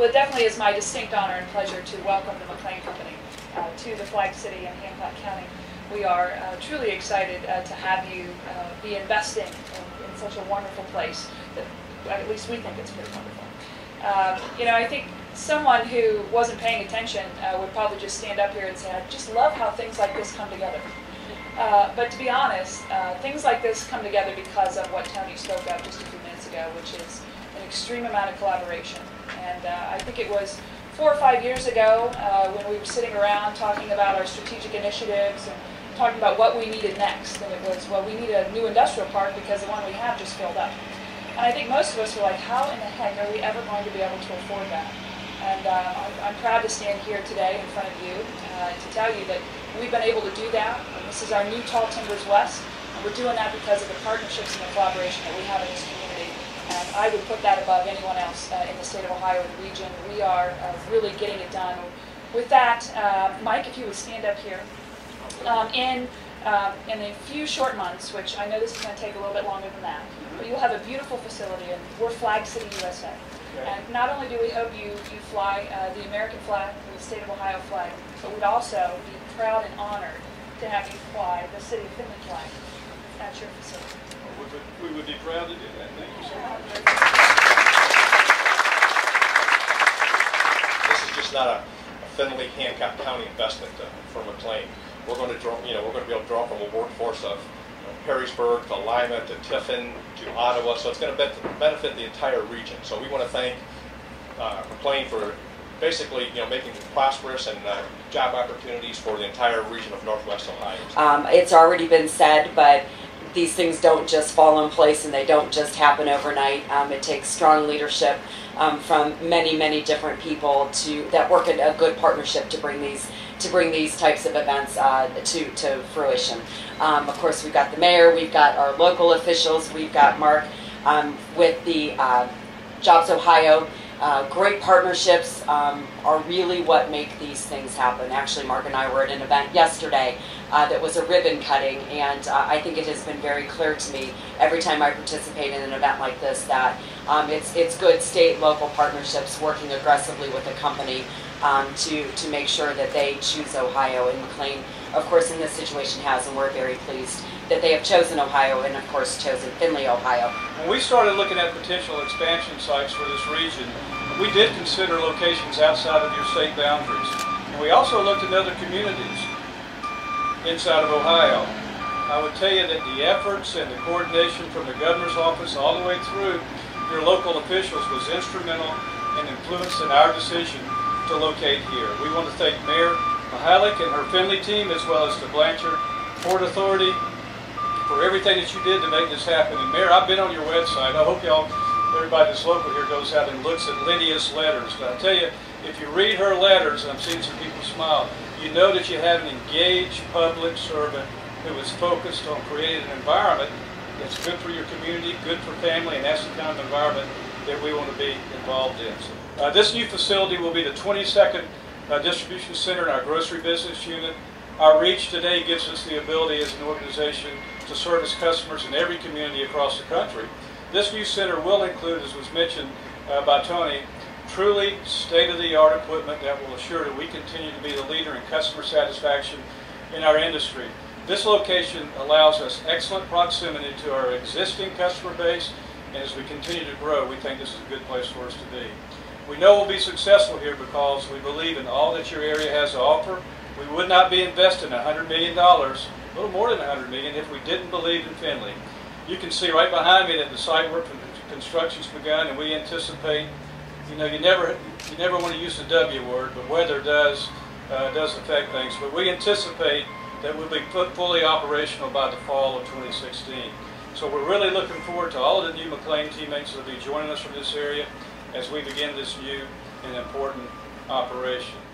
Well, it definitely is my distinct honor and pleasure to welcome the McLane Company to the flag city in Hancock County. We are truly excited to have you be investing in such a wonderful place that at least we think it's pretty wonderful. You know, I think someone who wasn't paying attention would probably just stand up here and say, I just love how things like this come together. But to be honest, things like this come together because of what Tony spoke of just a few minutes ago, which is an extreme amount of collaboration. And I think it was 4 or 5 years ago when we were sitting around talking about our strategic initiatives and talking about what we needed next. And it was, well, we need a new industrial park because the one we have just filled up. And I think most of us were like, how in the heck are we ever going to be able to afford that? And I'm proud to stand here today in front of you to tell you that we've been able to do that. And this is our new Tall Timbers West. And we're doing that because of the partnerships and the collaboration that we have in this community. And I would put that above anyone else in the state of Ohio, the region. We are really getting it done. With that, Mike, if you would stand up here. In a few short months, which I know this is going to take a little bit longer than that, but you'll have a beautiful facility, and we're Flag City, USA. Okay. And not only do we hope you fly the American flag, the state of Ohio flag, but we'd also be proud and honored to have you fly the city of Findlay flag at your facility. We would be proud to do that. Thank you so much. This is just not a Findlay Hancock County investment for McLane. We're going to draw, we're going to be able to draw from a workforce of Perrysburg to Lima to Tiffin to Ottawa, so it's going to benefit the entire region. So we want to thank McLane for basically, making it prosperous and job opportunities for the entire region of Northwest Ohio. It's already been said, but these things don't just fall in place and they don't just happen overnight. It takes strong leadership from many, many different people that work in a good partnership to bring these types of events to fruition. Of course, we've got the mayor, we've got our local officials, we've got Mark with the Jobs Ohio. Great partnerships are really what make these things happen. Actually, Mark and I were at an event yesterday that was a ribbon cutting, and I think it has been very clear to me every time I participate in an event like this that it's good state local partnerships working aggressively with the company to make sure that they choose Ohio, and McLane, of course, in this situation has, and we're very pleased that they have chosen Ohio and, of course, chosen Findlay, Ohio. When we started looking at potential expansion sites for this region, we did consider locations outside of your state boundaries. And we also looked at other communities inside of Ohio. I would tell you that the efforts and the coordination from the governor's office all the way through your local officials was instrumental in influencing our decision to locate here. We want to thank Mayor Mihalik and her Findlay team, as well as the Blanchard Port Authority, for everything that you did to make this happen. And Mayor, I've been on your website. I hope everybody that's local here goes out and looks at Lydia's letters. But I tell you, if you read her letters, and I'm seeing some people smile, you know that you have an engaged public servant who is focused on creating an environment that's good for your community, good for family, and that's the kind of environment that we want to be involved in. So, this new facility will be the 22nd distribution center in our grocery business unit. Our reach today gives us the ability as an organization to service customers in every community across the country. This new center will include, as was mentioned by Tony, truly state-of-the-art equipment that will assure that we continue to be the leader in customer satisfaction in our industry. This location allows us excellent proximity to our existing customer base, and as we continue to grow, we think this is a good place for us to be. We know we'll be successful here because we believe in all that your area has to offer. We would not be investing $100 million, a little more than $100 million, if we didn't believe in Findlay. You can see right behind me that the site work for construction's begun, and we anticipate, you never want to use the W word, but weather does affect things. But we anticipate that we'll be fully operational by the fall of 2016. So we're really looking forward to all of the new McLane teammates that will be joining us from this area as we begin this new and important operation.